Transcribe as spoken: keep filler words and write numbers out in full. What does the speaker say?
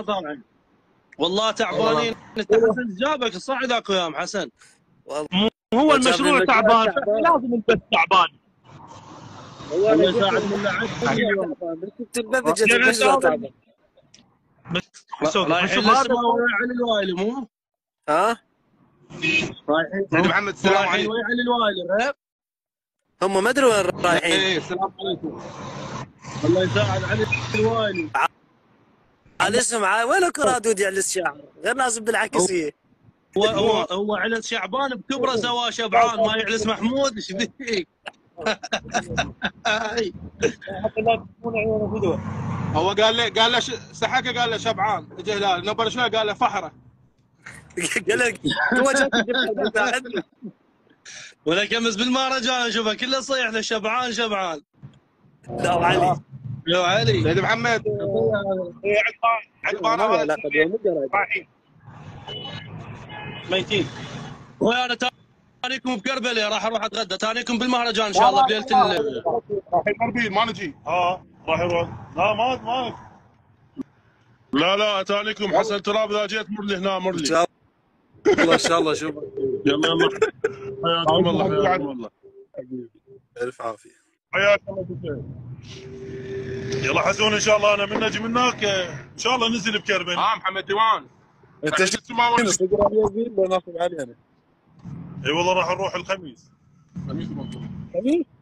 طالعين والله تعبانين. انت حسن جابك صح ذاك ايام حسن. مو هو المشروع تعبان لازم انت تعبان. هو الله يساعد من العدل. بس البرنامج المشروع تعبان. بس رايحين للسماء ويا علي الوايلي مو؟ ها؟ رايحين سيدي محمد السلام عليكم. رايحين ويا علي الوايلي. هم ما ادري وين رايحين. ايه السلام عليكم. الله يساعد علي الوايلي. على اسم وين كرة دودي على الشعر؟ غير لازم بالعكسيه. هو هو هو على شعبان بكبره سوا شبعان ما يعلس محمود ايش فيك؟ هو قال لي قال له سحكه قال له شبعان اجى هلال نبر شوي قال له فحره. قال لك هو جاك ولا كمس بالمهرجان اشوفه كله صيح له شبعان شبعان. لا وعلي لو علي سيدي محمد عقبان رايحين ميتين. وانا تانيكم بكربلاء راح اروح اتغدى تانيكم بالمهرجان ان شاء الله بليله ال رايحين اربيل ما نجي. اه راح يروح. لا ما ما لا لا اتانيكم حسن تراب اذا جيت مر لي هنا مر لي. والله ان شاء الله شوف. يلا يلا حياكم الله حياكم الله. الف عافيه. حياك الله بخير. يلا حسون ان شاء الله انا من نجي من هناك ان شاء الله ننزل بكربن. اه محمد ديوان انت ايش تقرا اليوم ولا ناخذ علينا؟ اي والله راح نروح الخميس. خميس المنطقه. خميس؟